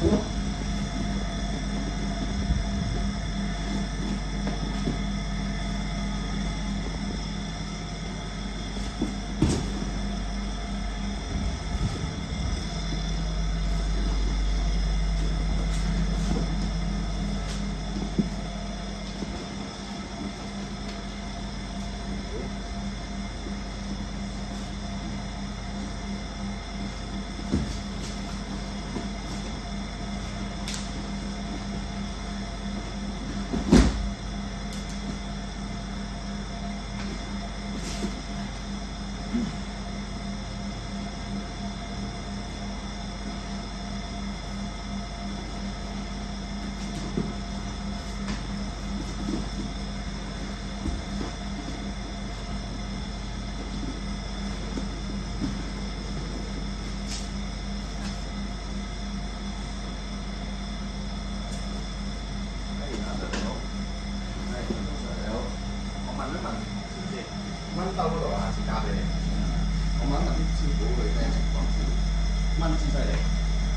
蚊兜嗰度下次交俾你。我問一問啲師傅佢咩情況先。蚊之犀利。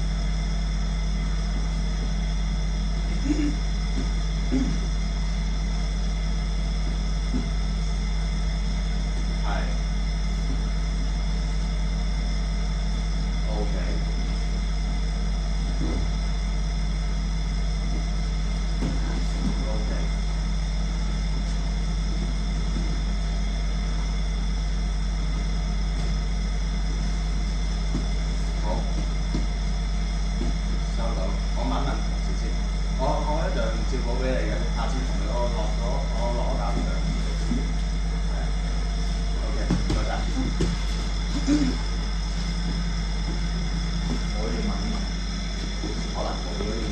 係。OK。照補俾你嘅，下次同你我攞打佢。係啊 ，OK， 唔該晒。我要問一問，可能冇咗。